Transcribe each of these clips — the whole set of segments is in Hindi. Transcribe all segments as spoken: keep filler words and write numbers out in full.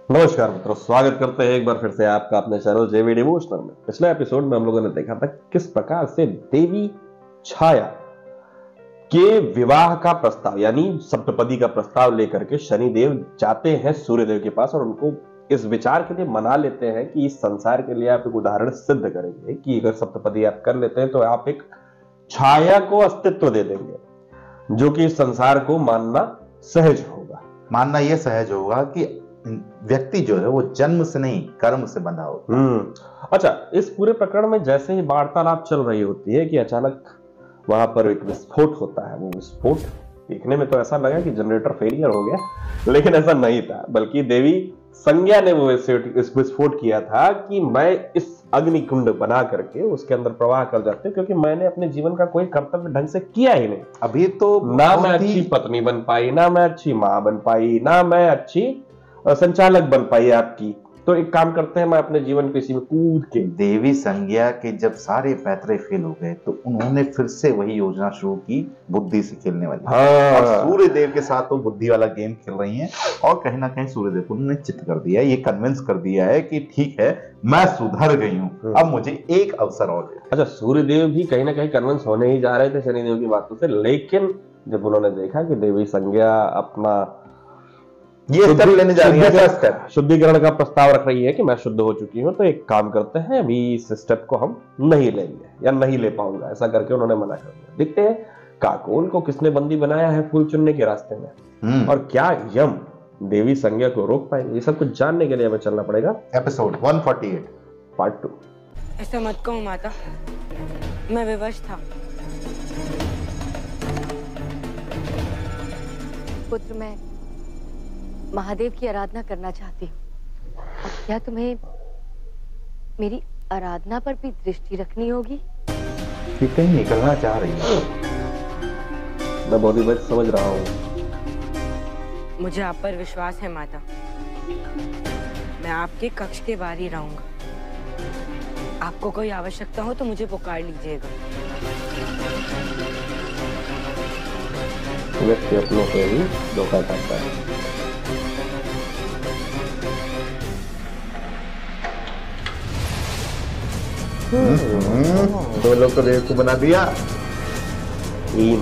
नमस्कार मित्रों, स्वागत करते हैं एक बार फिर से आपका अपने चैनल जेवी डिवोशनल में। पिछले एपिसोड में हम लोगों ने देखा था किस प्रकार से देवी छाया के विवाह का प्रस्ताव यानी सप्तपदी का प्रस्ताव लेकर के शनिदेव जाते हैं सूर्यदेव के पास और उनको इस विचार के लिए मना लेते हैं कि इस संसार के लिए आप एक उदाहरण सिद्ध करेंगे कि अगर सप्तपदी आप कर लेते हैं तो आप एक छाया को अस्तित्व दे देंगे जो कि इस संसार को मानना सहज होगा। मानना यह सहज होगा कि व्यक्ति जो है वो जन्म से नहीं कर्म से बंधा होता है। अच्छा, इस पूरे प्रकरण में जैसे ही वार्तालाप चल रही होती है कि अचानक वहां पर एक विस्फोट होता है। वो विस्फोट देखने में तो ऐसा लगा कि जनरेटर फेलियर हो गया, लेकिन ऐसा नहीं था, बल्कि देवी संज्ञा ने वो इस विस्फोट किया था कि मैं इस अग्निकुंड बना करके उसके अंदर प्रवाह कर जाती हूँ क्योंकि मैंने अपने जीवन का कोई कर्तव्य ढंग से किया ही नहीं। अभी तो ना मैं अच्छी पत्नी बन पाई, ना मैं अच्छी माँ बन पाई, ना मैं अच्छी संचालक बन पाई आपकी। तो एक काम करते हैं, मैं अपने जीवन पे इसी में कूद के। देवी संज्ञा के जब सारे पैतरे फेल हो गए तो उन्होंने फिर से वही योजना शुरू की, बुद्धि से खेलने वाली। हाँ। और सूर्य देव के साथ तो बुद्धि वाला गेम खेल रही हैं और कहीं ना कहीं सूर्य देव को उन्होंने चित कर दिया, ये कन्विंस कर दिया है कि ठीक है मैं सुधर गई हूँ, अब मुझे एक अवसर और दे। अच्छा, सूर्य देव भी कहीं ना कहीं कन्विंस होने ही जा रहे थे शनिदेव की बातों से, लेकिन जब उन्होंने देखा कि देवी संज्ञा अपना ये स्टेप लेने जा रही है, शुद्धिकरण का प्रस्ताव रख रही है कि मैं शुद्ध हो चुकी हूं, तो एक काम करते हैं, अभी इस स्टेप को हम नहीं लेंगे या नहीं ले पाऊंगा, ऐसा करके उन्होंने मना कर दिया। देखते हैं काकोल को किसने बंदी बनाया है फूल चुनने के रास्ते में, और क्या यम देवी संज्ञा को रोक पाएंगे। ये सब कुछ जानने के लिए हमें चलना पड़ेगा एपिसोड एक सौ अड़तालीस पार्ट टू। ऐसा मत कहो माता, मैं विवश था। पुत्र, मैं महादेव की आराधना करना चाहती हूँ। अब क्या तुम्हें मेरी आराधना पर भी दृष्टि रखनी होगी? ये कहीं निकलना चाह रही है। मैं बहुत ही बच समझ रहा हूँ। मुझे आप पर विश्वास है माता, मैं आपके कक्ष के बाहर ही रहूंगा। आपको कोई आवश्यकता हो तो मुझे पुकार लीजिएगा। व्यक्ति अपनों से ही धोखा खाता है। दो लोग तो देव को बना दिया। तीन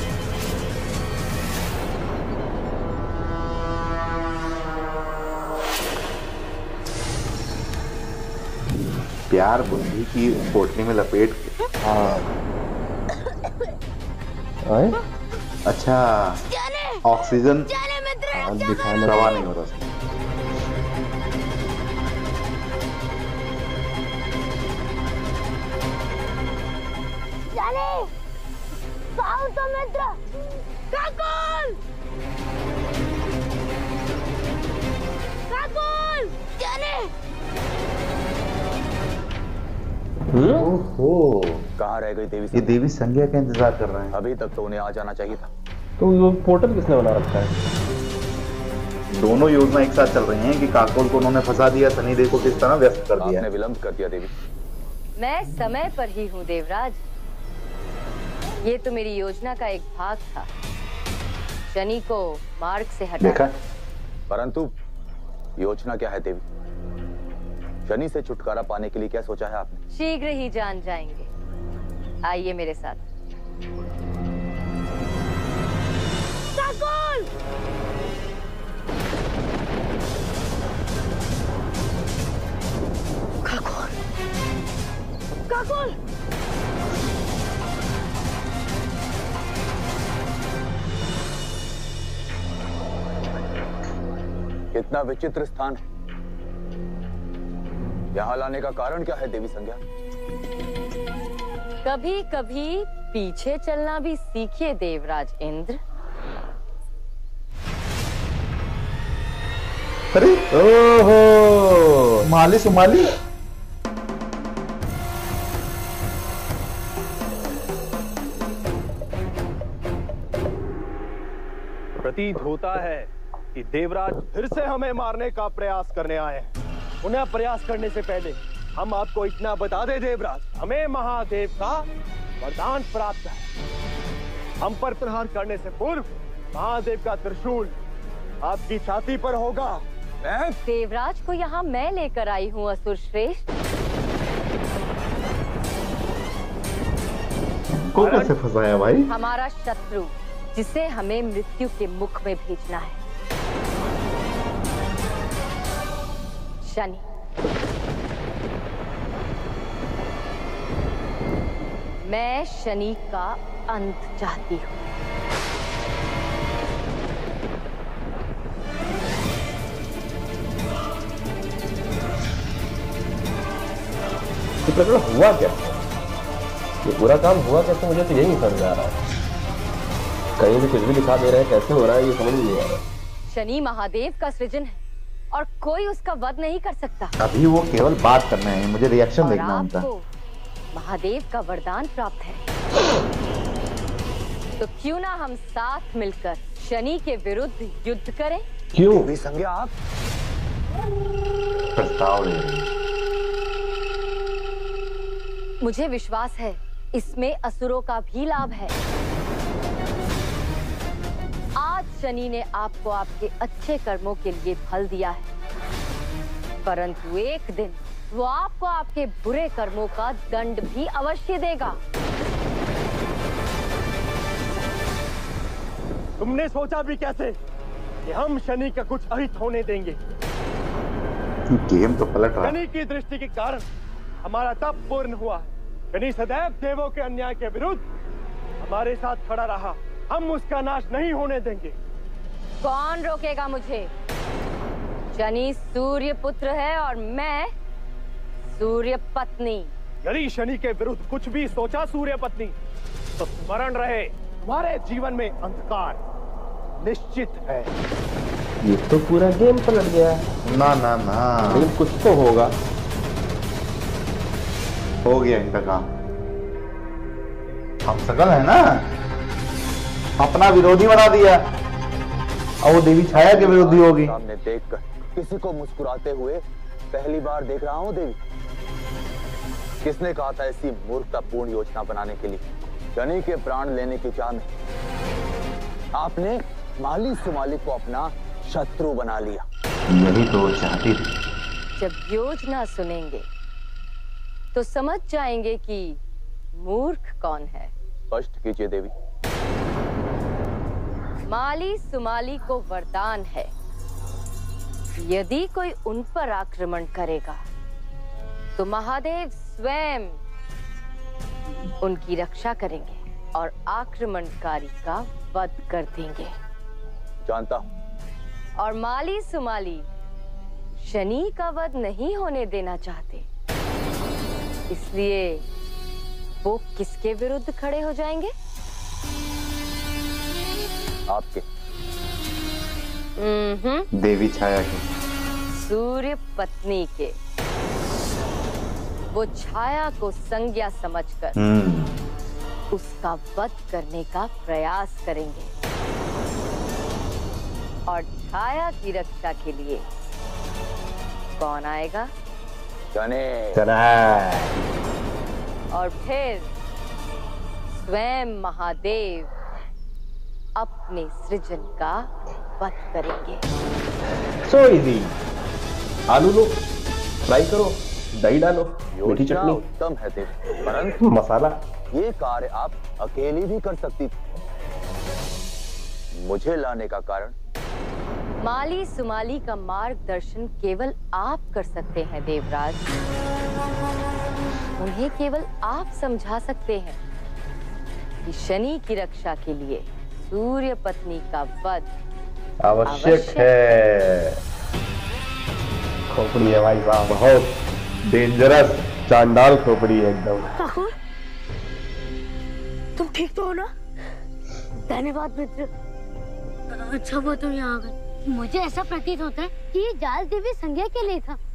प्यार बुद्धि की पोटली में लपेट के। हाँ। अच्छा, ऑक्सीजन दिखाने प्रवाह नहीं हो रहा। तो मित्र काकुल काकुल जाने। ओहो, कहाँ रह गई देवी? ये देवी संज्ञा का इंतजार कर रहे हैं। अभी तक तो उन्हें आ जाना चाहिए था। तो वो पोर्टल किसने बना रखा है? दोनों योजना एक साथ चल रही हैं कि काकोल को उन्होंने फंसा दिया, शनिदेव को किस तरह व्यस्त कर दिया। आपने विलंब कर दिया देवी। मैं समय पर ही हूँ देवराज, ये तो मेरी योजना का एक भाग था, शनि को मार्ग से हटाना। देखा? परंतु योजना क्या है देवी? शनि से छुटकारा पाने के लिए क्या सोचा है आपने? शीघ्र ही जान जाएंगे, आइए मेरे साथ। काकुल! काकुल! काकुल! कितना विचित्र स्थान है। यहाँ लाने का कारण क्या है देवी संज्ञा? कभी कभी पीछे चलना भी सीखिए देवराज इंद्र। अरे ओहो, माली सुमाली। प्रतीत होता है कि देवराज फिर से हमें मारने का प्रयास करने आए हैं। उन्हें प्रयास करने से पहले हम आपको इतना बता दें देवराज, हमें महादेव का वरदान प्राप्त है। हम पर प्रहार करने से पूर्व महादेव का त्रिशूल आपकी छाती पर होगा। देवराज को यहाँ मैं लेकर आई हूँ असुर श्रेष्ठ। को कैसे फंसाया भाई? हमारा शत्रु जिसे हमें मृत्यु के मुख में भेजना है, शनि। मैं शनि का अंत चाहती हूँ। ये प्रकरण हुआ क्या? ये पूरा काम हुआ कैसे? मुझे तो यही नहीं समझ आ रहा है। कहीं भी कुछ भी दिखा दे रहे हैं, कैसे हो रहा है ये समझ नहीं आ रहा। शनि महादेव का सृजन है और कोई उसका वध नहीं कर सकता। अभी वो केवल बात करना है, मुझे रिएक्शन और देखना उनका। आपको महादेव का वरदान प्राप्त है, तो क्यों ना हम साथ मिलकर शनि के विरुद्ध युद्ध करें? क्यों? देवी संज्ञा आप प्रस्ताव ले रही हैं। मुझे विश्वास है इसमें असुरों का भी लाभ है। आज शनि ने आपको आपके अच्छे कर्मों के लिए फल दिया है, परंतु एक दिन वो आपको आपके बुरे कर्मों का दंड भी अवश्य देगा। तुमने सोचा भी कैसे कि हम शनि का कुछ अहित होने देंगे? गेम तो पलट रहा है। शनि की दृष्टि के कारण हमारा तप पूर्ण हुआ। शनि सदैव देवों के अन्याय के विरुद्ध हमारे साथ खड़ा रहा, हम उसका नाश नहीं होने देंगे। कौन रोकेगा मुझे? शनि सूर्य पुत्र है और मैं सूर्य पत्नी। यदि शनि के विरुद्ध कुछ भी सोचा सूर्य पत्नी, तो स्मरण रहे तुम्हारे जीवन में अंधकार निश्चित है। ये तो पूरा गेम पलट गया। ना ना ना, लेकिन कुछ तो होगा। हो गया इनका काम। हम सकल है ना, अपना विरोधी बना दिया और वो देवी छाया के विरोधी होगी। सामने देखकर किसी को मुस्कुराते हुए पहली बार देख रहा हूँ देवी। किसने कहा था ऐसी मूर्खतापूर्ण योजना बनाने के लिए? शनि के प्राण लेने की चाह में आपने माली सुमाली को अपना शत्रु बना लिया। यही तो वो चाहती थी। जब योजना सुनेंगे तो समझ जाएंगे कि मूर्ख कौन है। स्पष्ट कीजिए देवी। माली सुमाली को वरदान है, यदि कोई उन पर आक्रमण करेगा तो महादेव स्वयं उनकी रक्षा करेंगे और आक्रमणकारी का वध कर देंगे। जानता हूं। और माली सुमाली शनि का वध नहीं होने देना चाहते, इसलिए वो किसके विरुद्ध खड़े हो जाएंगे? आपके। हम्म, देवी छाया के। सूर्य पत्नी के। वो छाया को संज्ञा समझकर हम्म उसका वध करने का प्रयास करेंगे और छाया की रक्षा के लिए कौन आएगा? शनि। चला। और फिर स्वयं महादेव अपने सृजन का वध करेंगे। So easy. आलू लो, फ्राई करो, दही डालो, मीठी योजना चटनी, उत्तम है देवी, परंतु मसाला। ये कार्य आप अकेली भी कर सकती थी। मुझे लाने का कारण? माली सुमाली का मार्गदर्शन केवल आप कर सकते हैं देवराज। उन्हें केवल आप समझा सकते हैं कि शनि की रक्षा के लिए सूर्य पत्नी का वध आवश्यक है। खोपड़ी है भाई साहब, बहुत डेंजरस चांडाल खोपड़ी है एकदम। ठाकुर, तुम ठीक तो हो ना? धन्यवाद मित्र। अच्छा वो तुम यहाँ आ गए। मुझे ऐसा प्रतीत होता है कि ये जाल देवी संज्ञा के लिए था।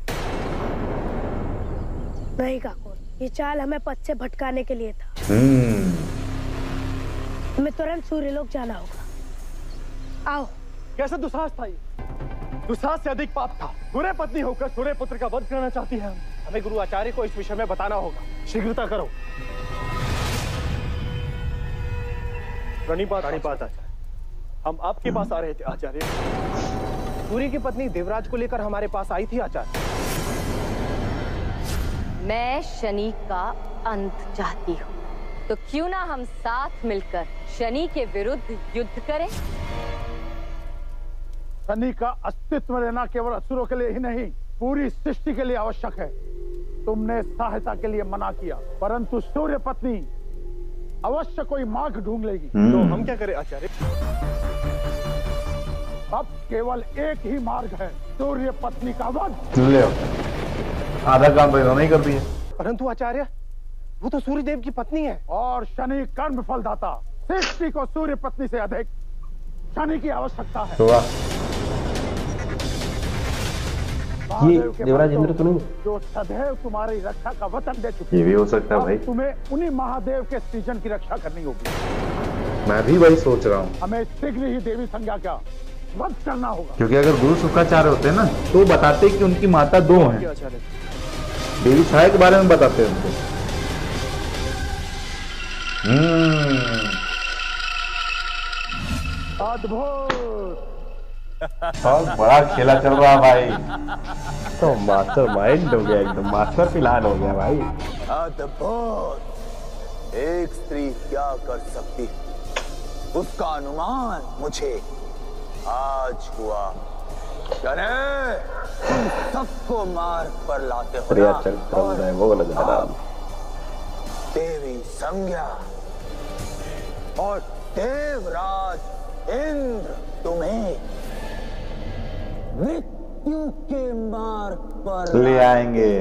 नहीं काकुर, ये चाल हमें पथ से भटकाने के लिए था। हम्म हमें तुरंत सूर्यलोक जाना होगा। आओ। कैसा दुस्साहस था ये? दुस्साहस से अधिक पाप था। सूर्य पत्नी होकर सूर्य पुत्र का वध करना चाहती है। हमें गुरु आचार्य को इस विषय में बताना होगा। शीघ्रता करो। प्रणिपात प्रणिपात आचार्य, हम आपके पास आ रहे थे आचार्य। सूर्य की पत्नी देवराज को लेकर हमारे पास आई थी आचार्य। मैं शनि का अंत चाहती हूँ, तो क्यों ना हम साथ मिलकर शनि के विरुद्ध युद्ध करें। शनि का अस्तित्व रहना केवल असुरों के लिए ही नहीं, पूरी सृष्टि के लिए आवश्यक है। तुमने सहायता के लिए मना किया, परंतु सूर्य पत्नी अवश्य कोई मार्ग ढूंढ लेगी। तो हम क्या करें आचार्य? अब केवल एक ही मार्ग है, सूर्य पत्नी का वध। ले आधा काम तो इन्होंने ही कर दिया। परंतु आचार्य, वो तो सूर्य देव की पत्नी है। और शनि कर्म फलदाता, सृष्टि को सूर्य पत्नी से अधिक शनि की आवश्यकता है। तो ये देवराज इंद्र तो नहीं? जो सदैव तुम्हारी रक्षा का वचन दे चुके। ये भी हो सकता है भाई। तुम्हें उन्हीं महादेव के सृजन की रक्षा करनी होगी। मैं भी वही सोच रहा हूँ। हमें शीघ्र ही देवी संज्ञा का वध करना होगा। क्योंकि अगर गुरु शुक्राचार्य होते ना तो बताते कि उनकी माता दो हैं। देवी छाया के बारे में बताते हैं उनको। हम्म अद्भुत। बहुत बड़ा खेला चल रहा है भाई। तो मास्टर माइंड हो गया, एकदम मास्टर प्लान हो गया भाई। अद्भुत। एक स्त्री क्या कर सकती है, उसका अनुमान मुझे आज हुआ। चले, तुम सबको मार्ग पर लाते हो प्रिया चरित्र है वो नजारा। देवी संज्ञा और देवराज इंद्र तुम्हें मृत्यु के मार्ग पर ले आएंगे।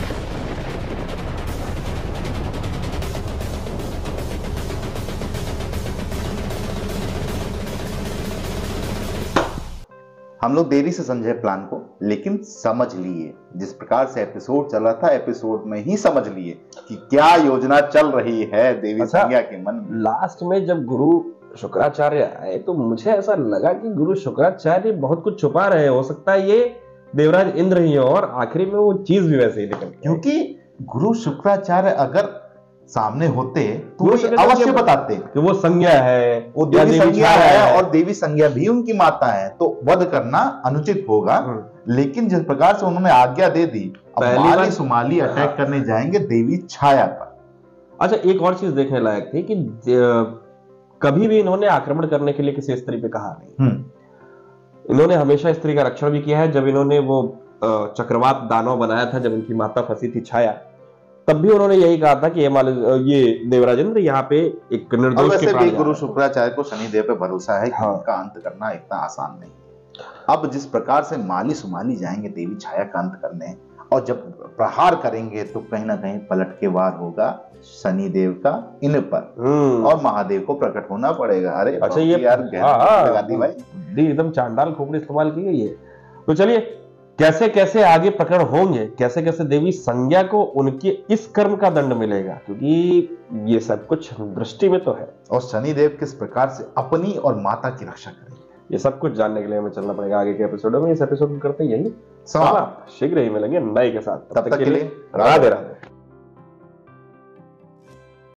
हम लोग देरी से समझे प्लान को, लेकिन समझ लिए। जिस प्रकार से एपिसोड चल रहा था, एपिसोड में ही समझ लिए कि क्या योजना चल रही है देवी अच्छा, संज्ञा के मन में। लास्ट में जब गुरु शुक्राचार्य आए तो मुझे ऐसा लगा कि गुरु शुक्राचार्य बहुत कुछ छुपा रहे हैं। हो सकता है ये देवराज इंद्र ही हो और आखिरी में वो चीज भी वैसे ही निकल गई। क्योंकि गुरु शुक्राचार्य अगर सामने होते तो वो अवश्य बताते कि वो संज्ञा है, वो देवी संज्ञा है और देवी संज्ञा भी उनकी माता है, तो वध करना अनुचित होगा। लेकिन जिस प्रकार से उन्होंने आज्ञा दे दी, पहली बार सुमाली अटैक करने जाएंगे देवी छाया पर। अच्छा, एक और चीज देखने लायक थी कि कभी भी इन्होंने आक्रमण करने के लिए किसी स्त्री पे कहा नहीं। इन्होंने हमेशा स्त्री का रक्षण भी किया है। जब इन्होंने वो चक्रवात दानव बनाया था, जब इनकी माता फंसी थी छाया, तब भी उन्होंने यही कहा था कि ये ये देवराज इंद्र यहाँ पे एक निर्दोष के प्राण। गुरु शुक्राचार्य को शनिदेव पे भरोसा है कि हाँ। उनका अंत करना इतना आसान नहीं। अब जिस प्रकार से माली सुमाली जाएंगे देवी छाया का अंत करने, और जब प्रहार करेंगे तो कहीं ना कहीं पलट के वार होगा शनिदेव का इन पर और महादेव को प्रकट होना पड़ेगा। अरे अच्छा, ये यार लगा दी भाई, एकदम चांडाल खोपड़ी इस्तेमाल की गई है। तो चलिए, कैसे कैसे आगे प्रकट होंगे, कैसे कैसे देवी संज्ञा को उनके इस कर्म का दंड मिलेगा, क्योंकि ये सब कुछ दृष्टि में तो है। और शनिदेव किस प्रकार से अपनी और माता की रक्षा करेंगे, ये सब कुछ जानने के लिए हमें चलना पड़ेगा आगे के एपिसोडों में। इस एपिसोड में करते यही समाप्त। शीघ्र ही मिलेंगे नए के साथ। तब तक के लिए राधे राधे।